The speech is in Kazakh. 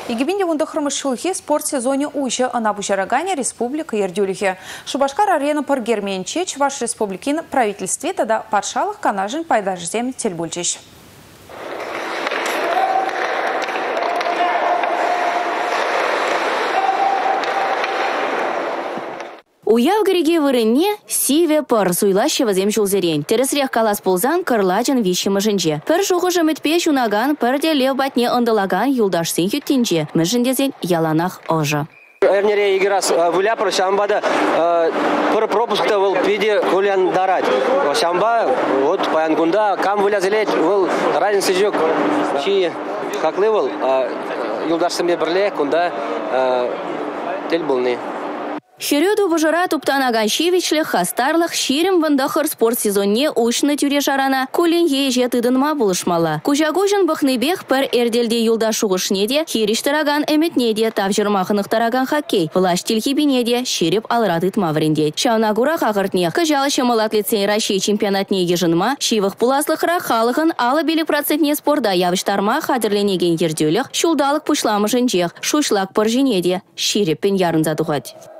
Игибинде онда хрымышшылхи спорт сезоне уйшы ана бушарагане республика ердюлихе. Шубашкар арена паргерменче Чуваш республикин правительстве тада паршалых канажин пайдажзем тельбульчиш. Уяв гереге вырынне сиве пар суйлащего земчул зерень. Тересрех калас ползан кырлачын виші мыжынже. Пір шуғы жымытпе шунаган пірде лев батне ындылаган юлдашсын хүттінже. Мыжындезен яланах ожы. Эрнере играс выляпыр шамбада пыр пропускта был пиде кулян дарать. Шамба вот паянгунда кам вылязелет был разница жок. Чи хаклы был юлдашсын берле кунда тель булны. Херёду божара туптанаган шивичлых хастарлых ширим вандахар спорт сезонне ушны тюре жарана кулин еже тыдынма булышмала. Кужагужын бахныбех пер эрдельде юлда шуғышнеде хириштараган эметнеде тавжырмахынықтараган хоккей. Влаш тильхибинеде ширип алратыт мавринде. Шаунагура хағыртне кыжалы шамал атлетсен Россия чемпионатне ежынма шивых пуласлықра халығын алы белі процентне спорда явыштарма хадерленеген ердюліх шулдалық пушламышын жех шушлак пыржинеде ширип пен ярын задуғад.